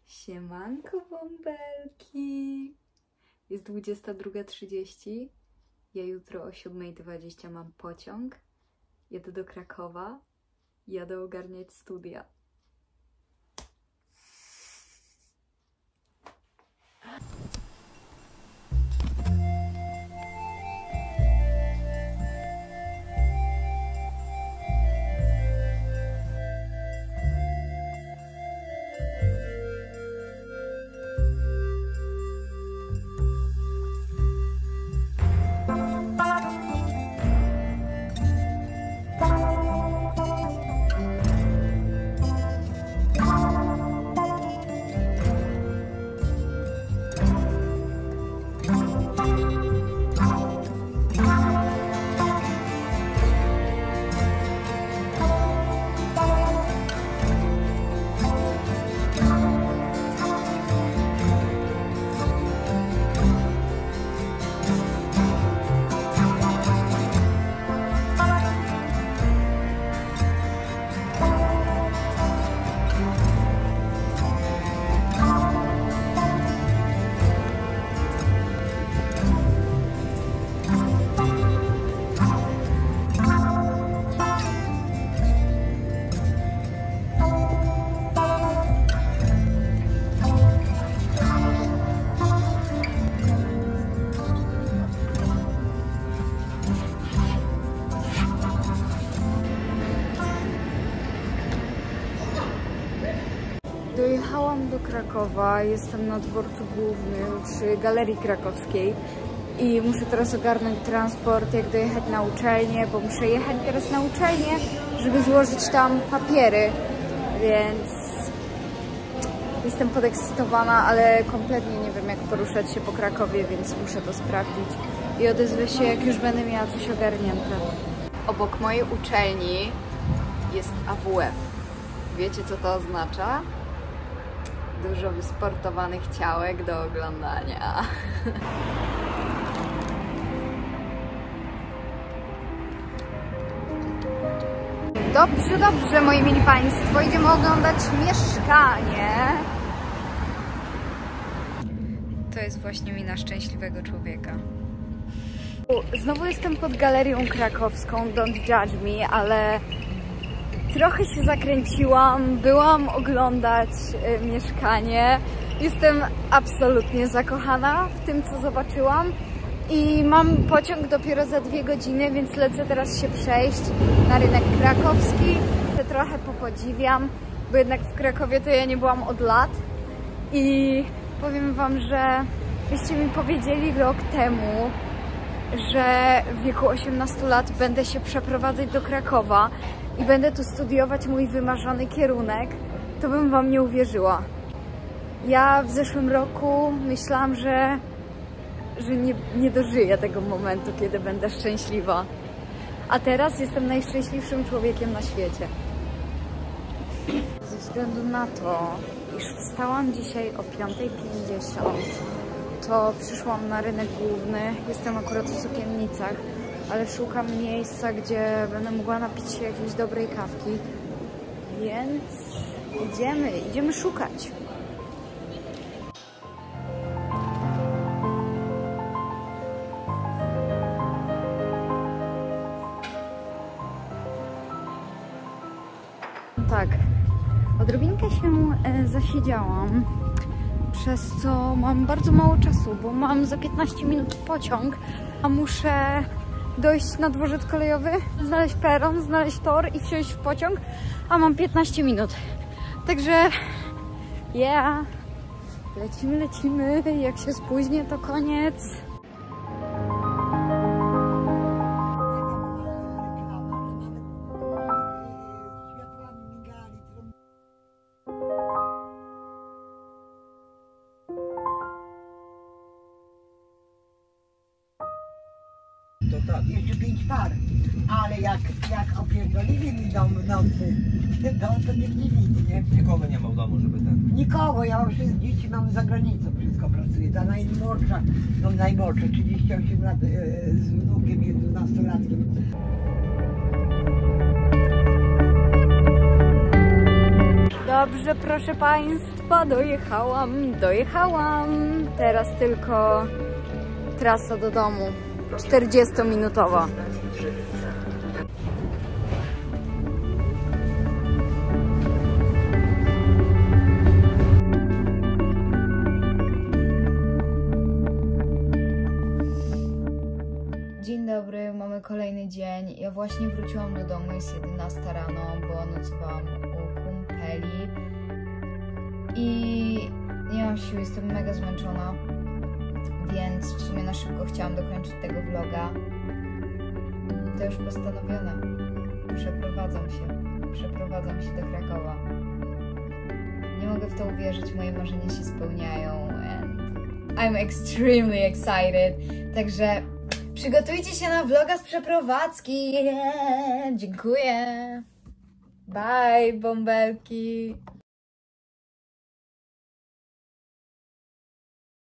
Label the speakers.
Speaker 1: Siemanko bąbelki! Jest 22:30. Ja jutro o 7:20 mam pociąg. Jadę do Krakowa. Jadę ogarniać studia. Dojechałam do Krakowa, jestem na dworcu głównym przy Galerii Krakowskiej i muszę teraz ogarnąć transport, jak dojechać na uczelnię, bo muszę jechać teraz na uczelnię, żeby złożyć tam papiery, więc jestem podekscytowana, ale kompletnie nie wiem, jak poruszać się po Krakowie, więc muszę to sprawdzić i odezwę się, jak już będę miała coś ogarnięte. Obok mojej uczelni jest AWF. Wiecie, co to oznacza? Dużo wysportowanych ciałek do oglądania. Dobrze, dobrze, moi mili państwo. Idziemy oglądać mieszkanie. To jest właśnie mina szczęśliwego człowieka. Znowu jestem pod Galerią Krakowską, don't judge me, ale trochę się zakręciłam, byłam oglądać mieszkanie. Jestem absolutnie zakochana w tym, co zobaczyłam. I mam pociąg dopiero za 2 godziny, więc lecę teraz się przejść na rynek krakowski. Trochę popodziwiam, bo jednak w Krakowie to ja nie byłam od lat. I powiem wam, że byście mi powiedzieli rok temu, że w wieku 18 lat będę się przeprowadzać do Krakowa i będę tu studiować mój wymarzony kierunek, to bym wam nie uwierzyła. Ja w zeszłym roku myślałam, że nie dożyję tego momentu, kiedy będę szczęśliwa. A teraz jestem najszczęśliwszym człowiekiem na świecie. Ze względu na to, iż wstałam dzisiaj o 5:50, to przyszłam na rynek główny. Jestem akurat w Sukiennicach, ale szukam miejsca, gdzie będę mogła napić się jakiejś dobrej kawki. Więc idziemy szukać. Tak, odrobinkę się zasiedziałam, przez co mam bardzo mało czasu, bo mam za 15 minut pociąg, a muszę dojść na dworzec kolejowy, znaleźć peron, znaleźć tor i wsiąść w pociąg, a mam 15 minut. Także lecimy, jak się spóźnię, to koniec.
Speaker 2: To tak. Jeszcze 5 par, ale jak opierdolili mi dom w nocy, to nikt nie widzi, nie?
Speaker 3: Nikogo nie ma w domu, żeby ten...
Speaker 2: Nikogo, ja już dzieci mam za granicą, wszystko pracuję. Ta najmłodsza, no najmłodsza, 38 lat z wnukiem, 11-latkiem.
Speaker 1: Dobrze, proszę Państwa, dojechałam. Teraz tylko trasa do domu, 40-minutowa. Dzień dobry, mamy kolejny dzień. Ja właśnie wróciłam do domu, jest 11 rano, bo nocowałam u kumpeli i nie mam siły, jestem mega zmęczona, więc w sumie na szybko chciałam dokończyć tego vloga. To już postanowione. Przeprowadzam się do Krakowa. Nie mogę w to uwierzyć, moje marzenia się spełniają and I'm extremely excited. Także przygotujcie się na vloga z przeprowadzki. Dziękuję. Bye, bąbelki.